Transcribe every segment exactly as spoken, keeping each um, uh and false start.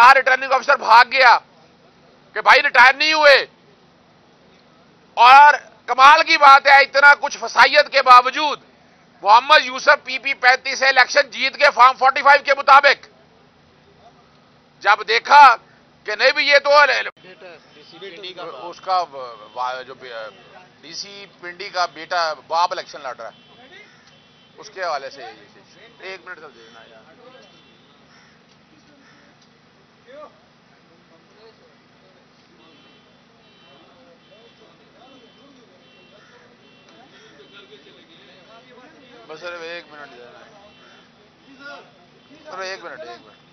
कहा returning officer भाग गया कि भाई रिटायर नहीं हुए। और कमाल की बात है, इतना कुछ फसाइयत के बावजूद मोहम्मद यूसुफ पीपी पैंतीस से इलेक्शन जीत के फॉर्म पैंतालीस के मुताबिक। जब देखा कि नहीं भी ये तो उसका जो डीसी पिंडी का बेटा बाप इलेक्शन लड़ रहा है, उसके हवाले से एक मिनट तक देखना यार। बस सिर्फ एक मिनट देना, सिर्फ एक मिनट एक मिनट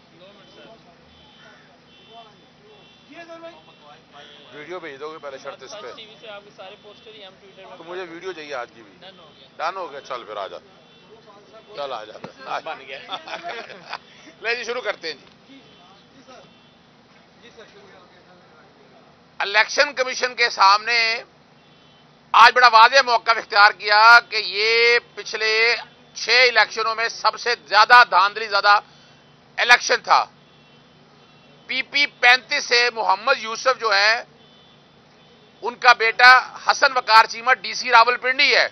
वीडियो भेज दोगे पहले शर्त इस पे। तो मुझे वीडियो चाहिए आज की भी। डन हो गया, चल फिर आ जा, चल आ जा, बन गया। ले जी शुरू करते हैं जी। इलेक्शन कमीशन के सामने आज बड़ा वाज़ेह मौका इख्तियार किया कि ये पिछले छह इलेक्शनों में सबसे ज्यादा धांधली ज्यादा इलेक्शन था। पीपी पैंतीस से मोहम्मद यूसुफ जो है, उनका बेटा हसन वकार चीमा डीसी रावलपिंडी है।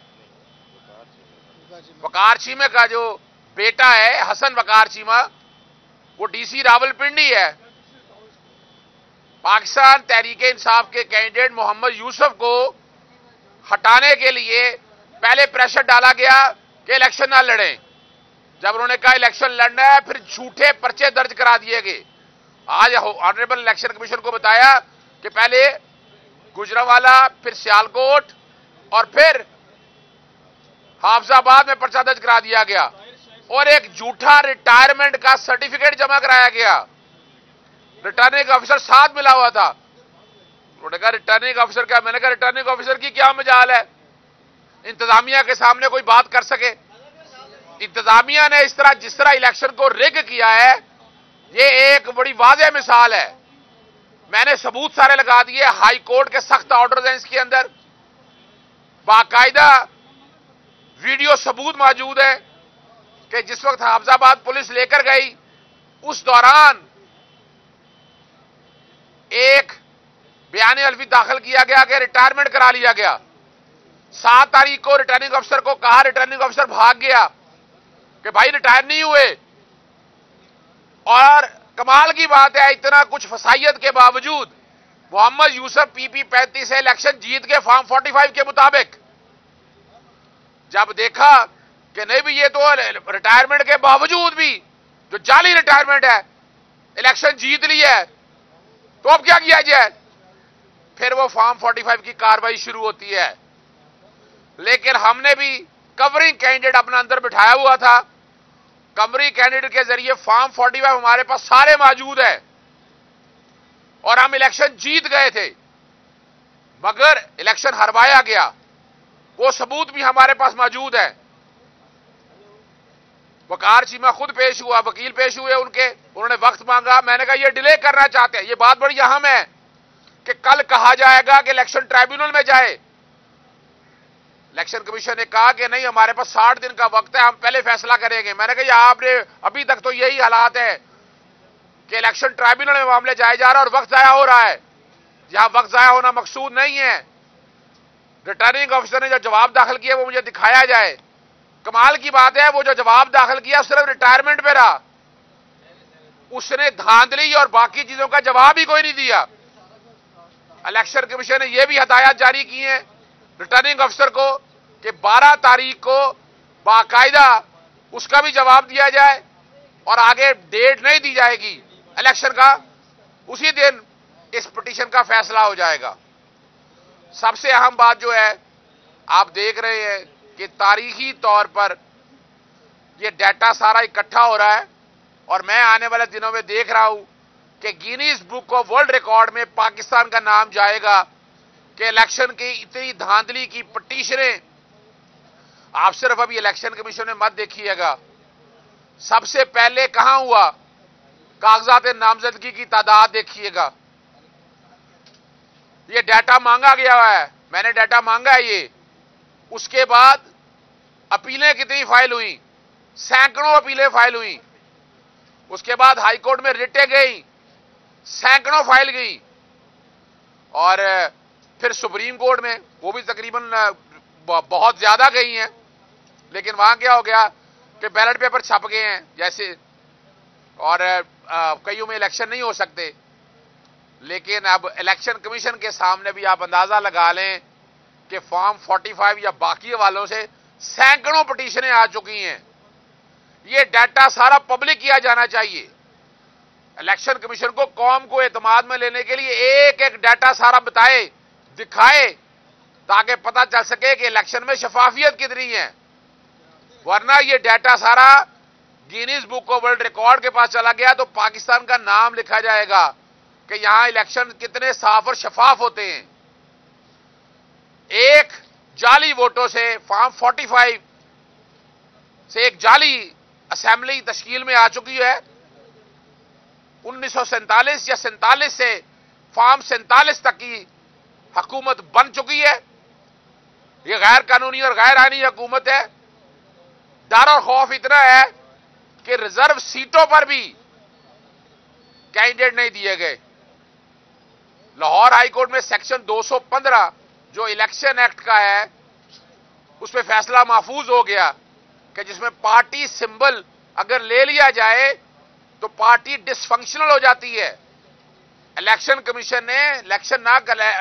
वकार चीमा का जो बेटा है हसन वकार चीमा, वो डीसी रावलपिंडी है। पाकिस्तान तहरीके इंसाफ के कैंडिडेट मोहम्मद यूसुफ को हटाने के लिए पहले प्रेशर डाला गया कि इलेक्शन ना लड़ें। जब उन्होंने कहा इलेक्शन लड़ना है, फिर झूठे पर्चे दर्ज करा दिए गए। आज ऑनरेबल इलेक्शन कमीशन को बताया कि पहले गुजरांवाला, फिर सियालकोट और फिर हाफिजाबाद में पर्चा दर्ज करा दिया गया और एक झूठा रिटायरमेंट का सर्टिफिकेट जमा कराया गया। रिटर्निंग ऑफिसर साथ मिला हुआ था। उन्होंने कहा रिटर्निंग ऑफिसर क्या? मैंने कहा रिटर्निंग ऑफिसर की क्या मजाल है इंतजामिया के सामने कोई बात कर सके? इंतजामिया ने इस तरह जिस तरह इलेक्शन को रिग किया है, ये एक बड़ी वाज़ेह मिसाल है। मैंने सबूत सारे लगा दिए, हाई कोर्ट के सख्त ऑर्डर्स हैं इसके अंदर, बाकायदा वीडियो सबूत मौजूद है कि जिस वक्त हाफिजाबाद पुलिस लेकर गई, उस दौरान एक बयान अलवी दाखिल किया गया कि रिटायरमेंट करा लिया गया। सात तारीख को रिटर्निंग ऑफिसर को कहा, रिटर्निंग ऑफिसर भाग गया कि भाई रिटायर नहीं हुए। और कमाल की बात है, इतना कुछ फसाइयत के बावजूद मोहम्मद यूसुफ पीपी पैंतीस से इलेक्शन जीत के फॉर्म पैंतालीस के मुताबिक। जब देखा कि नहीं भी ये तो रिटायरमेंट के बावजूद भी जो जाली रिटायरमेंट है, इलेक्शन जीत ली है, तो अब क्या किया जाए? फिर वो फॉर्म पैंतालीस की कार्रवाई शुरू होती है। लेकिन हमने भी कवरिंग कैंडिडेट अपना अंदर बिठाया हुआ था। कवरिंग कैंडिडेट के जरिए फॉर्म पैंतालीस हमारे पास सारे मौजूद है और हम इलेक्शन जीत गए थे, मगर इलेक्शन हरवाया गया। वो सबूत भी हमारे पास मौजूद है। वकार चीमा खुद पेश हुआ, वकील पेश हुए उनके, उन्होंने वक्त मांगा। मैंने कहा ये डिले करना चाहते हैं, ये बात बड़ी अहम है कि कल कहा जाएगा कि इलेक्शन ट्राइब्यूनल में जाए। इलेक्शन कमीशन ने कहा कि नहीं, हमारे पास साठ दिन का वक्त है, हम पहले फैसला करेंगे। मैंने कहा आपने अभी तक तो यही हालात है कि इलेक्शन ट्राइब्यूनल में मामले जाए जा रहा है और वक्त जाया हो रहा है। जहां वक्त जाया होना मकसूद नहीं है, रिटर्निंग ऑफिसर ने जो जवाब दाखिल किया वो मुझे दिखाया जाए। कमाल की बात है, वो जो जवाब दाखिल किया सिर्फ रिटायरमेंट पे रहा, उसने धांधली और बाकी चीजों का जवाब ही कोई नहीं दिया। इलेक्शन कमीशन ने यह भी हदायत जारी की है रिटर्निंग ऑफिसर को कि बारह तारीख को बाकायदा उसका भी जवाब दिया जाए और आगे डेट नहीं दी जाएगी इलेक्शन का, उसी दिन इस पिटीशन का फैसला हो जाएगा। सबसे अहम बात जो है, आप देख रहे हैं कि तारीखी तौर पर यह डाटा सारा इकट्ठा हो रहा है और मैं आने वाले दिनों में देख रहा हूं कि Guinness book of world record में पाकिस्तान का नाम जाएगा कि इलेक्शन की इतनी धांधली की पिटीशनें। आप सिर्फ अभी इलेक्शन कमीशन में मत देखिएगा, सबसे पहले कहां हुआ, कागजात नामजदगी की तादाद देखिएगा। ये डाटा मांगा गया है, मैंने डाटा मांगा है ये। उसके बाद अपीलें कितनी फाइल हुई, सैकड़ों अपीलें फाइल हुई। उसके बाद हाईकोर्ट में रिटें गई, सैकड़ों फाइल गई, और फिर सुप्रीम कोर्ट में वो भी तकरीबन बहुत ज्यादा गई हैं। लेकिन वहां क्या हो गया कि बैलेट पेपर छप गए हैं जैसे, और कईयों में इलेक्शन नहीं हो सकते। लेकिन अब इलेक्शन कमीशन के सामने भी आप अंदाजा लगा लें कि फॉर्म पैंतालीस या बाकी वालों से सैकड़ों पिटीशनें आ चुकी हैं। ये डाटा सारा पब्लिक किया जाना चाहिए। इलेक्शन कमीशन को कौम को एतमाद में लेने के लिए एक एक डाटा सारा बताए, दिखाए, ताकि पता चल सके कि इलेक्शन में शफाफियत कितनी है। वरना ये डाटा सारा Guinness book of world record के पास चला गया तो पाकिस्तान का नाम लिखा जाएगा कि यहां इलेक्शन कितने साफ और शफाफ होते हैं। एक जाली वोटों से फॉर्म पैंतालीस से एक जाली असेंबली तश्कील में आ चुकी है। उन्नीस सौ सैंतालीस या सैंतालीस से फॉर्म सैंतालीस तक की हुकूमत बन चुकी है। यह गैर कानूनी और गैर आईनी हुकूमत है। डर और खौफ इतना है कि रिजर्व सीटों पर भी कैंडिडेट नहीं दिए गए। लाहौर हाईकोर्ट में सेक्शन दो सौ पंद्रह जो इलेक्शन एक्ट का है उस पर फैसला महफूज हो गया कि जिसमें पार्टी सिंबल अगर ले लिया जाए तो पार्टी डिसफंक्शनल हो जाती है। इलेक्शन कमीशन ने इलेक्शन ना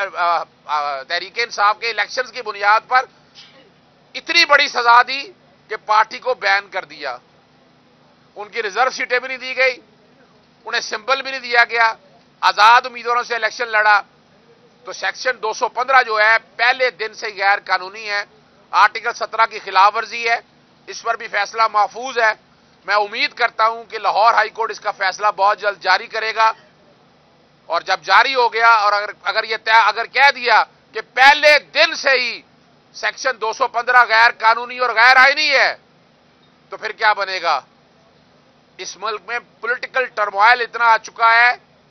तहरीक इंसाफ के इलेक्शंस की बुनियाद पर इतनी बड़ी सजा दी कि पार्टी को बैन कर दिया। उनकी रिजर्व सीटें भी नहीं दी गई, उन्हें सिंबल भी नहीं दिया गया, आजाद उम्मीदवारों से इलेक्शन लड़ा। तो सेक्शन दो सौ पंद्रह जो है पहले दिन से गैर कानूनी है, आर्टिकल सत्रह की खिलाफ वर्जी है। इस पर भी फैसला महफूज है। मैं उम्मीद करता हूं कि लाहौर हाईकोर्ट इसका फैसला बहुत जल्द जारी करेगा, और जब जारी हो गया और अगर अगर ये तय अगर कह दिया कि पहले दिन से ही सेक्शन दो सौ पंद्रह गैर कानूनी और गैर आईनी है, तो फिर क्या बनेगा। इस मुल्क में पॉलिटिकल टर्मोइल इतना आ चुका है,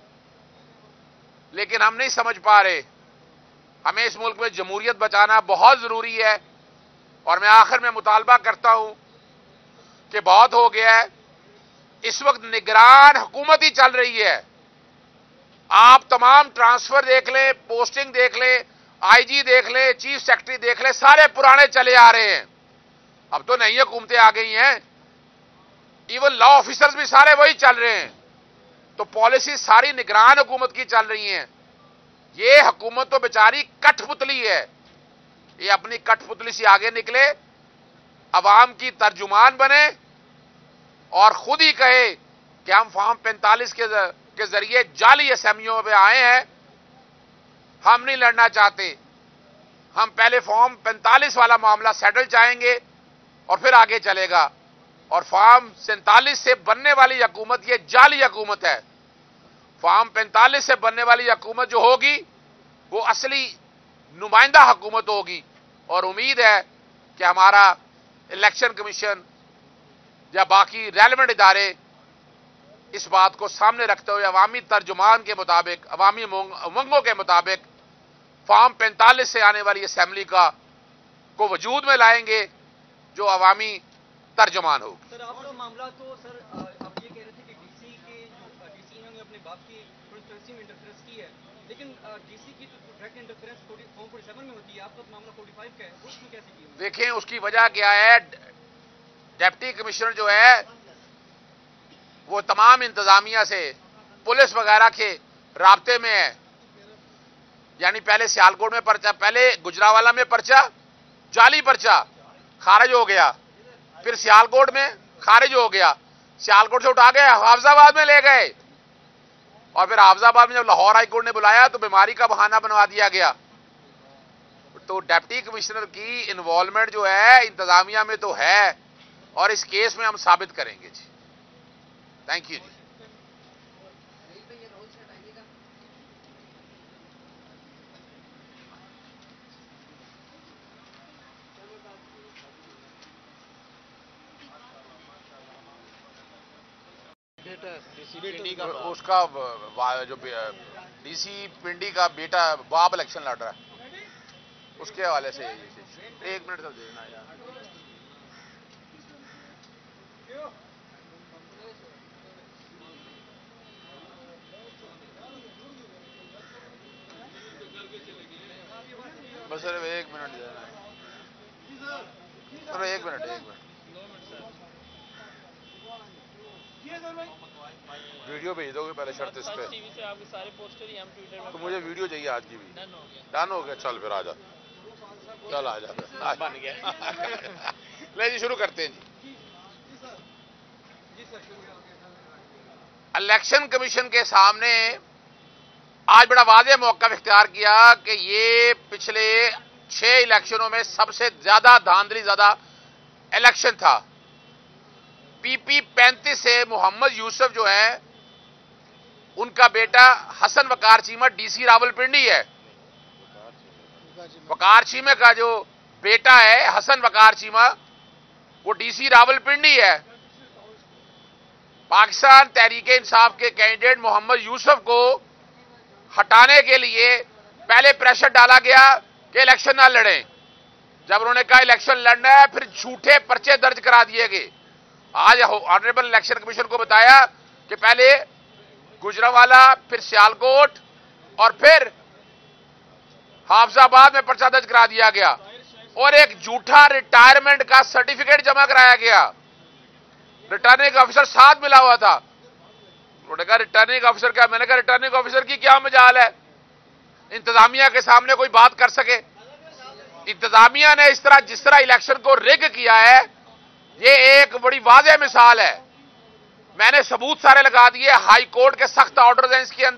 लेकिन हम नहीं समझ पा रहे। हमें इस मुल्क में जमहूरियत बचाना बहुत जरूरी है। और मैं आखिर में मुतालबा करता हूं कि बहुत हो गया है, इस वक्त निगरान हुकूमत ही चल रही है। आप तमाम ट्रांसफर देख लें, पोस्टिंग देख लें, आईजी देख लें, चीफ सेक्रेटरी देख लें, सारे पुराने चले आ रहे हैं। अब तो नई हुकूमतें आ गई हैं, इवन लॉ ऑफिसर्स भी सारे वही चल रहे हैं। तो पॉलिसी सारी निगरान हुकूमत की चल रही है। ये हुकूमत तो बेचारी कठपुतली है, ये अपनी कठपुतली से आगे निकले, अवाम की तर्जुमान बने और खुद ही कहे कि हम फॉर्म पैंतालीस के के जरिए जाली असेंबलियों पे आए हैं, हम नहीं लड़ना चाहते। हम पहले फॉर्म पैंतालीस वाला मामला सेटल चाहेंगे और फिर आगे चलेगा। और फॉर्म सैंतालीस से बनने वाली हुकूमत ये जाली हुकूमत है। फॉर्म पैंतालीस से बनने वाली हुकूमत जो होगी वो असली नुमाइंदा हुकूमत होगी। और उम्मीद है कि हमारा इलेक्शन कमीशन या बाकी रेलेवेंट इदारे इस बात को सामने रखते हुए अवामी तर्जुमान के मुताबिक, अवामी उमंगों के मुताबिक फॉर्म पैंतालीस से आने वाली असेंबली का को वजूद में लाएंगे जो अवामी तर्जुमान हो। सर आपका मामला तो सर आप ये कह रहे थे कि डीसी के जो डीसी ने अपने बाप की कॉन्स्टिट्यूंसी में इंटरफेरेंस की है, लेकिन डीसी की तो डायरेक्ट इंटरफेरेंस फॉर्म सैंतालीस में होती है, आपका तो मामला पैंतालीस का है, उसमें कैसे किया? देखें उसकी वजह क्या है। डिप्टी कमिश्नर जो है वो तमाम इंतजामिया से, पुलिस वगैरह के राब्ते में है। यानी पहले सियालकोट में पर्चा, पहले गुजरावाला में पर्चा, जाली पर्चा खारिज हो गया, फिर सियालकोट में खारिज हो गया, सियालकोट से उठा गए हाफिजाबाद में ले गए, और फिर हाफिजाबाद में जब लाहौर हाईकोर्ट ने बुलाया तो बीमारी का बहाना बनवा दिया गया। तो डिप्टी कमिश्नर की इन्वॉल्वमेंट जो है इंतजामिया में तो है, और इस केस में हम साबित करेंगे जी। थैंक यू जी। पिंडी का उसका जो डीसी पिंडी का बेटा बाप इलेक्शन लड़ रहा है, उसके हवाले से एक मिनट तक देना यार। बस सिर्फ एक मिनट देना, सिर्फ एक मिनट एक मिनट वीडियो भेज दोगे पहले शर्त इस पे। टीवी से आपके सारे पोस्टर ही हम ट्विटर में। तो मुझे वीडियो चाहिए आज की भी। डन हो गया। डन हो गया, चल फिर आ जा, चल आ जा बन गया। ले जी शुरू करते हैं जी। इलेक्शन कमीशन के सामने आज बड़ा वाज़ेह मौका इख्तियार किया कि ये पिछले छह इलेक्शनों में सबसे ज्यादा धांधली ज्यादा इलेक्शन था। पीपी पैंतीस से मोहम्मद यूसुफ जो है, उनका बेटा हसन वकार चीमा डीसी रावलपिंडी है। वकार चीमा का जो बेटा है हसन वकार चीमा, वो डीसी रावलपिंडी है। पाकिस्तान तहरीके इंसाफ के कैंडिडेट मोहम्मद यूसुफ को हटाने के लिए पहले प्रेशर डाला गया कि इलेक्शन ना लड़ें। जब उन्होंने कहा इलेक्शन लड़ना है, फिर झूठे पर्चे दर्ज करा दिए गए। आज ऑनरेबल इलेक्शन कमीशन को बताया कि पहले गुजरांवाला, फिर सियालकोट और फिर हाफिजाबाद में पर्चा दर्ज करा दिया गया और एक झूठा रिटायरमेंट का सर्टिफिकेट जमा कराया गया। रिटर्निंग ऑफिसर साथ मिला हुआ था। उन्होंने कहा रिटर्निंग ऑफिसर क्या? मैंने कहा रिटर्निंग ऑफिसर की क्या मजाल है इंतजामिया के सामने कोई बात कर सके? इंतजामिया ने इस तरह जिस तरह इलेक्शन को रिग किया है, ये एक बड़ी वाज़ेह मिसाल है। मैंने सबूत सारे लगा दिए, हाई कोर्ट के सख्त ऑर्डर्स हैं इसके अंदर।